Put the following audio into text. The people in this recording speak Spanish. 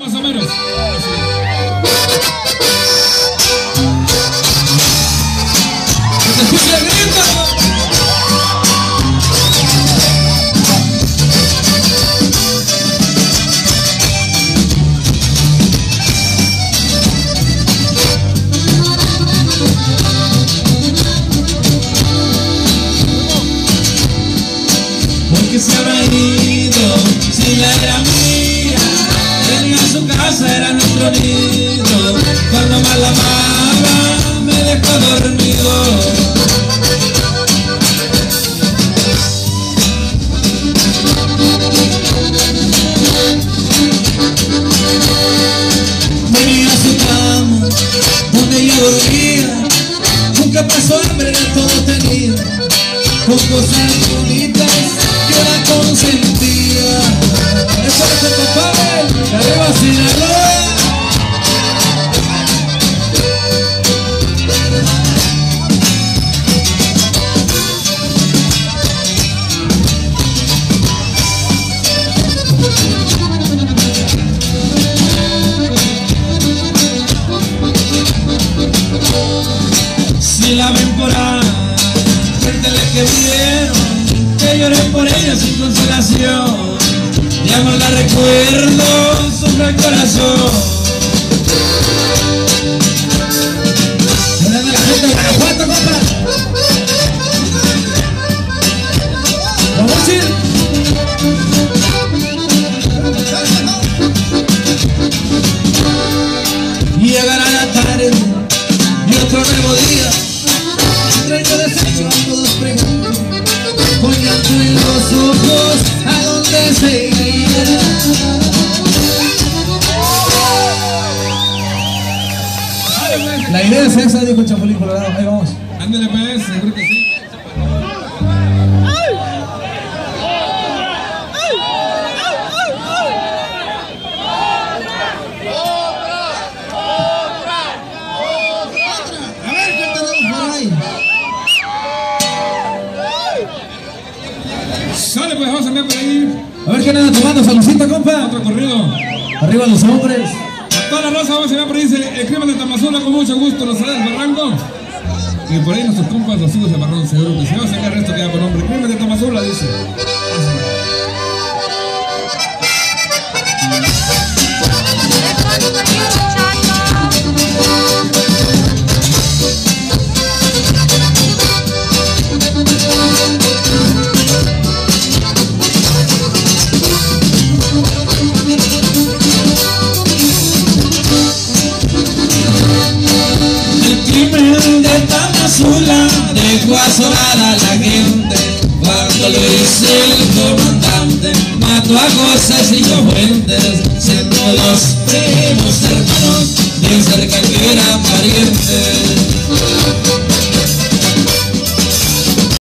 Más o menos. Que se escuche el grito. Porque se habrá ido si la era mía. Venía a su casa, era nuestro nido. Cuando más la amaba, me dejó dormido. Venía a su cama, donde yo dormía. Nunca pasó hambre, era todo tenía. Con cosas bonitas yo la consentía. Eso es el papá, la arriba Sinaloa. Si la ven por ahí, cuéntale que vieron, que lloré por ella sin consolación. Mi amor la recuerdo, sufre el corazón. Llorando la gente de Guanajuato, compa. Vamos a ir. Llegará la tarde y otro nuevo día. Traigo desecho a todos pregunto, con llanto en los ojos, ¿a dónde se irá? La idea es esa, dijo Chapulín Colorado. Ahí vamos. Ándale pues, seguro que sí. Sale pues, vamos a andar por ahí. A ver qué nada tomando, saludcita, compa. Otro corrido. Arriba los hombres. A toda la raza vamos a andar por ahí. El crimen de Tamazula, con mucho gusto, los sale del barranco. Y por ahí nuestros compas, los hijos de Barrón, seguro que si vamos a sacar esto queda por nombre. Crimen de Tamazula, dice. Tamazula dejó azorada a la gente cuando lo hizo el comandante. Mató a José y Fuentes, siendo dos primos hermanos bien cerca que eran parientes.